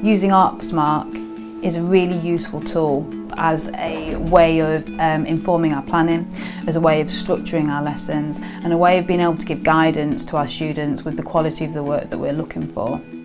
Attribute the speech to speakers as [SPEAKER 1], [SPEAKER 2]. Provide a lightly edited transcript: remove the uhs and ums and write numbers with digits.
[SPEAKER 1] Using Artsmark is a really useful tool as a way of informing our planning, as a way of structuring our lessons, and a way of being able to give guidance to our students with the quality of the work that we're looking for.